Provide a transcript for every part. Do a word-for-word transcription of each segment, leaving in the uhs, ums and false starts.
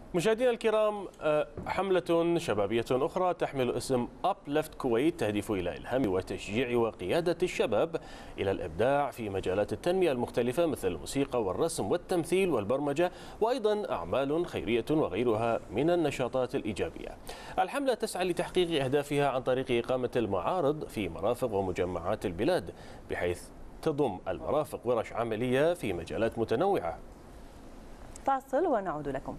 مشاهدينا الكرام، حملة شبابية أخرى تحمل اسم أبلفت كويت تهدف إلى إلهام وتشجيع وقيادة الشباب إلى الإبداع في مجالات التنمية المختلفة مثل الموسيقى والرسم والتمثيل والبرمجة، وأيضا أعمال خيرية وغيرها من النشاطات الإيجابية. الحملة تسعى لتحقيق أهدافها عن طريق إقامة المعارض في مرافق ومجمعات البلاد، بحيث تضم المرافق ورش عملية في مجالات متنوعة. فاصل ونعود لكم.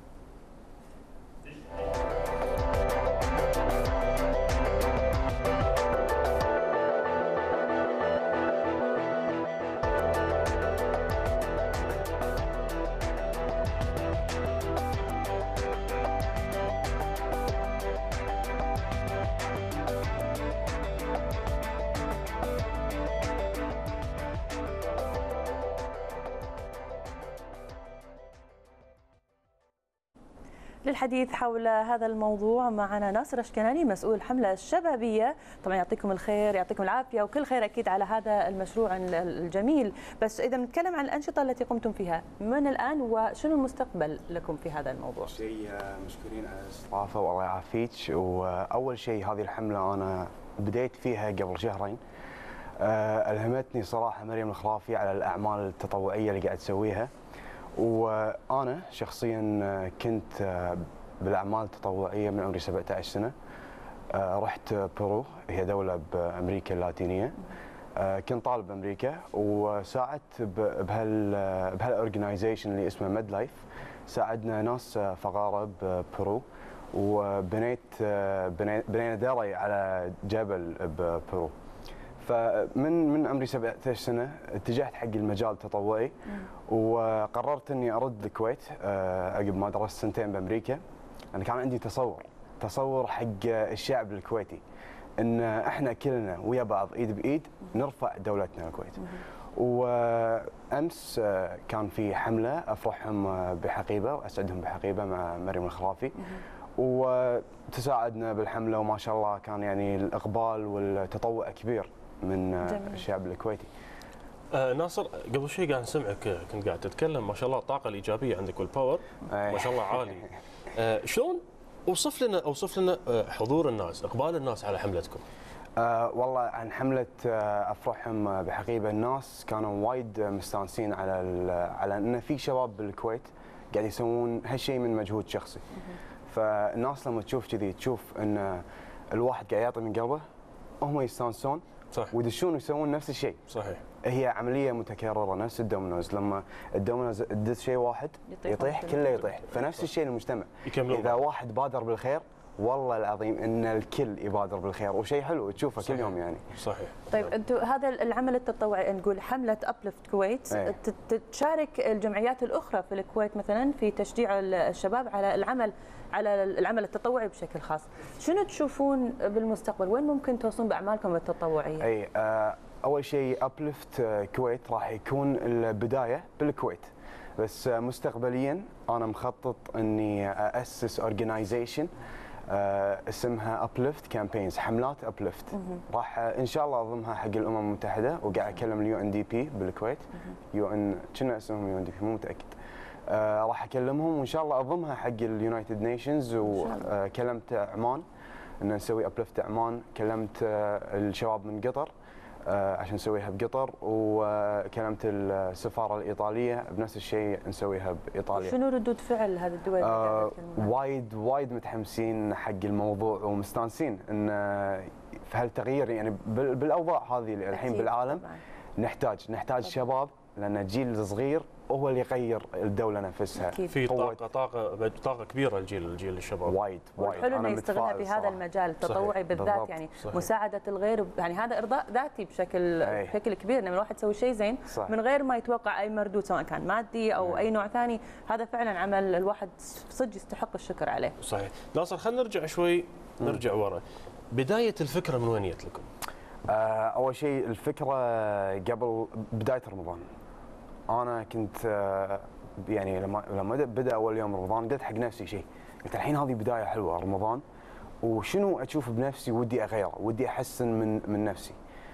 للحديث حول هذا الموضوع معنا ناصر اشكناني مسؤول حملة الشبابية. طبعا يعطيكم الخير، يعطيكم العافية وكل خير أكيد على هذا المشروع الجميل. بس إذا بنتكلم عن الأنشطة التي قمتم فيها من الآن وشنو المستقبل لكم في هذا الموضوع؟ شيء مشكورين على الاستضافة والله يعافيك. وأول شيء هذه الحملة أنا بديت فيها قبل شهرين. ألهمتني صراحة مريم الخرافي على الأعمال التطوعية اللي قاعد تسويها، وأنا شخصيا كنت بالأعمال التطوعية من عمري سبعة عشر سنة. رحت بيرو، هي دولة بأمريكا اللاتينية. كنت طالب بأمريكا وساعدت بهال بهالأورجنايزيشن اللي اسمه ميد لايف. ساعدنا ناس فقارة ببيرو وبنيت بنينا داري على جبل ببيرو. فمن من عمري سبعة عشر سنه اتجهت حق المجال التطوعي، وقررت اني ارد الكويت عقب ما درست سنتين بامريكا. انا كان عندي تصور تصور حق الشعب الكويتي ان احنا كلنا ويا بعض ايد بايد نرفع دولتنا الكويت. وامس كان في حمله افرحهم بحقيبه واسعدهم بحقيبه مع مريم الخرافي، وتساعدنا بالحمله وما شاء الله كان يعني الاقبال والتطوع كبير من جميل. الشعب الكويتي. آه ناصر، قبل شوي قاعد نسمعك كنت قاعد تتكلم، ما شاء الله الطاقه الايجابيه عندك والباور ما شاء الله عالي. آه شلون اوصف لنا اوصف لنا حضور الناس، اقبال الناس على حملتكم؟ آه والله عن حمله آه افرحهم بحقيبه، الناس كانوا وايد مستانسين على على ان في شباب بالكويت قاعد يسوون هالشيء من مجهود شخصي. فالناس لما تشوف كذي تشوف ان الواحد قاعد يعطي من قلبه، هم يستانسون صح، ويدشون ويسوون نفس الشيء. صحيح، هي عمليه متكرره نفس الدومينوز. لما الدومينوز تدس شيء واحد يطيح, يطيح كله يطيح. فنفس الشيء المجتمع، اذا واحد بادر بالخير والله العظيم ان الكل يبادر بالخير، وشيء حلو تشوفه كل يوم يعني. صحيح. طيب انتم هذا العمل التطوعي نقول حمله ابلفت كويت، ايه؟ تشارك الجمعيات الاخرى في الكويت مثلا في تشجيع الشباب على العمل على العمل التطوعي بشكل خاص. شنو تشوفون بالمستقبل؟ وين ممكن توصلون باعمالكم التطوعيه؟ اي آه اول شيء ابلفت كويت راح يكون البدايه بالكويت، بس مستقبليا انا مخطط اني اسس اورجنايزيشن آه اسمها ابلفت كامبينز، حملات ابلفت. راح ان شاء الله اضمها حق الامم المتحده، وقاعد اكلم اليو ان دي بي بالكويت. يو ان كنا اسمهم يو ان دي بي مو متاكد. آه راح اكلمهم وان شاء الله اضمها حق اليونايتد نيشنز. وكلمت عمان ان نسوي ابلفت عمان، كلمت آه الشباب من قطر آه عشان نسويها بقطر، وكلمت السفاره الايطاليه بنفس الشيء نسويها بايطاليا. شنو ردود فعل هذه الدول؟ آه وايد وايد متحمسين حق الموضوع ومستانسين ان في هالتغيير يعني بالاوضاع هذه الحين بالعالم. طبعاً. نحتاج نحتاج طبعاً. شباب، لان الجيل الصغير هو اللي يغير الدوله نفسها. أكيد. في طاقه طاقه طاقه كبيره الجيل الجيل الشباب وايد وايد. حلو انه يستغلها في هذا المجال التطوعي بالذات، يعني صحيح. مساعده الغير، يعني هذا ارضاء ذاتي بشكل أي. بشكل كبير، لما الواحد يسوي شيء زين صح. من غير ما يتوقع اي مردود سواء كان مادي او أي. اي نوع ثاني، هذا فعلا عمل الواحد صدق يستحق الشكر عليه. صحيح. ناصر، خلينا نرجع شوي نرجع ورا. بدايه الفكره من وين جت لكم؟ آه اول شيء الفكره قبل بدايه رمضان. انا كنت آه يعني لما لما بدا اول يوم رمضان قلت حق نفسي شيء، قلت الحين هذه بدايه حلوه رمضان، وشنو اشوف بنفسي ودي اغيره، ودي احسن من من نفسي.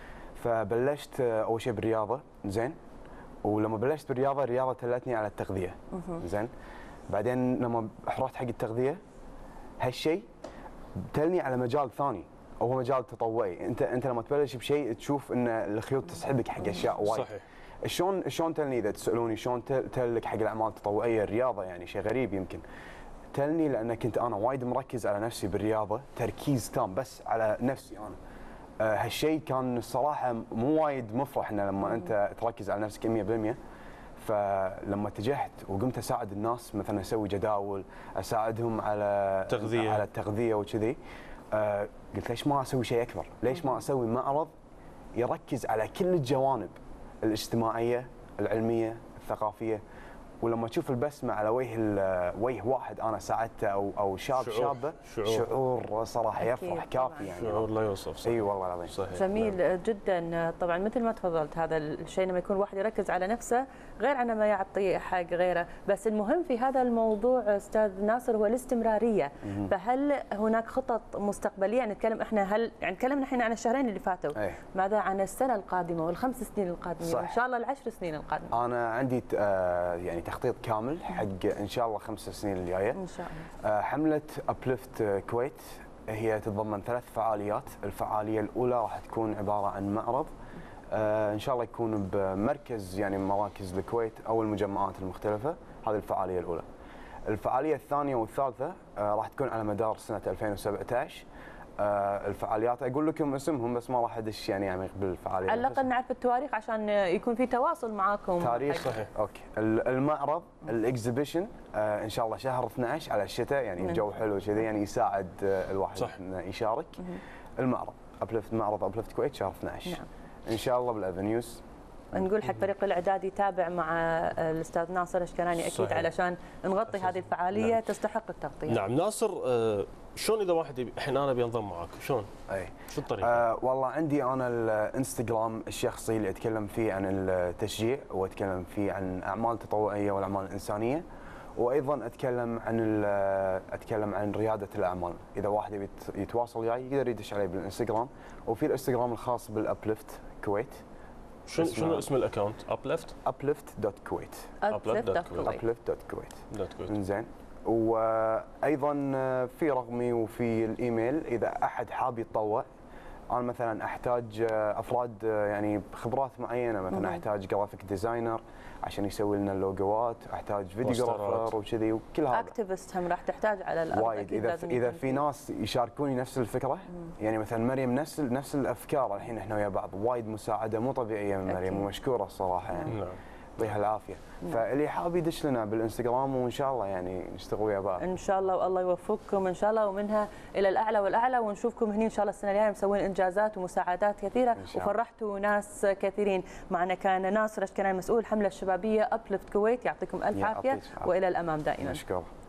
فبلشت اول شيء بالرياضه، زين، ولما بلشت بالرياضه الرياضه دلتني على التغذيه، زين. بعدين لما رحت حق التغذيه هالشيء تلني على مجال ثاني وهو مجال تطوعي. انت انت لما تبلش بشيء تشوف ان الخيوط تسحبك حق اشياء وايد. صحيح. شلون شلون تلني اذا تسالوني شلون تلك حق الاعمال التطوعيه الرياضه، يعني شيء غريب يمكن. تلني لان كنت انا وايد مركز على نفسي بالرياضه، تركيز تام بس على نفسي انا. أه هالشيء كان الصراحه مو وايد مفرح انه لما انت تركز على نفسك مية بالمية. فلما اتجهت وقمت اساعد الناس، مثلا اسوي جداول، اساعدهم على تغذية. على التغذيه وكذي، أه قلت ليش ما اسوي شيء اكبر؟ ليش ما اسوي معرض يركز على كل الجوانب الاجتماعيه، العلميه، الثقافيه، ولما تشوف البسمه على وجه وجه واحد انا ساعدته او او شاب شعور شابه، شعور, شعور صراحه يفرح كافي يعني. شعور لا يوصف. صحيح. اي والله العظيم. صحيح. جميل نعم. جدا. طبعا مثل ما تفضلت، هذا الشيء لما يكون واحد يركز على نفسه غير عن ما يعطي حق غيره، بس المهم في هذا الموضوع استاذ ناصر هو الاستمراريه. مم. فهل هناك خطط مستقبليه؟ يعني نتكلم احنا هل يعني تكلمنا احنا عن الشهرين اللي فاتوا، أي. ماذا عن السنه القادمه والخمس سنين القادمه وان شاء الله العشر سنين القادمه؟ انا عندي آه يعني تخطيط كامل حق ان شاء الله خمس سنين الجايه ان شاء الله. آه حمله ابليفت كويت هي تتضمن ثلاث فعاليات. الفعاليه الاولى راح تكون عباره عن معرض آه ان شاء الله يكون بمركز يعني مراكز الكويت او المجمعات المختلفه. هذه الفعاليه الاولى. الفعاليه الثانيه والثالثه آه راح تكون على مدار سنه ألفين وسبعطعش. آه الفعاليات اقول لكم اسمهم بس ما راح ادش يعني عميق بالفعاليات. على الاقل نعرف التواريخ عشان يكون في تواصل معاكم. تاريخ صحيح. اوكي. المعرض الاكزيبيشن آه ان شاء الله شهر اثنعش على الشتاء، يعني الجو حلو كذي يعني يساعد آه الواحد صح. انه يشارك. مم. المعرض ابليفت معرض ابليفت كويت شهر اثنعش. نعم. ان شاء الله بالافنيوز. نقول حق فريق الاعداد يتابع مع الاستاذ ناصر اشكناني اكيد صحيح. علشان نغطي هذه الفعاليه. نعم. تستحق التغطيه. نعم ناصر، آه شلون اذا واحد الحين انا بينضم معك شلون؟ اي شو الطريقه؟ آه والله عندي انا الانستغرام الشخصي اللي اتكلم فيه عن التشجيع واتكلم فيه عن اعمال تطوعيه والاعمال الانسانيه، وايضا اتكلم عن اتكلم عن رياده الاعمال. اذا واحد يبي يتواصل وياي يقدر يدش علي بالانستغرام، وفي الانستغرام الخاص بالابليفت كويت. شنو شنو اسم الاكونت؟ ابليفت ابليفت دوت كويت. ابليفت دوت كويت. انزين. وايضا في رقمي وفي الايميل اذا احد حاب يتطوع. انا مثلا احتاج افراد يعني بخبرات معينه، مثلا احتاج جرافيك ديزاينر عشان يسوي لنا اللوجوات، احتاج فيديوغرافر وكذي وكل هذا. اكتيفست هم راح تحتاج على الارض وايد. اذا اذا في ناس يشاركوني نفس الفكره، مم. يعني مثلا مريم نفس نفس الافكار، الحين احنا ويا بعض وايد مساعده مو طبيعيه من مريم ومشكوره الصراحه يعني. نعم. يعطيها العافيه. فاللي حاب يدش لنا بالانستغرام وان شاء الله يعني نشتغل ويا بعض. ان شاء الله والله يوفقكم ان شاء الله، ومنها الى الاعلى والاعلى، ونشوفكم هنا ان شاء الله السنه الجايه مسوين انجازات ومساعدات كثيره وفرحتوا ناس كثيرين. معنا كان ناصر اشكناني مسؤول الحمله الشبابيه ابليفت كويت. يعطيكم الف عافيه والى الامام دائما. مشكور.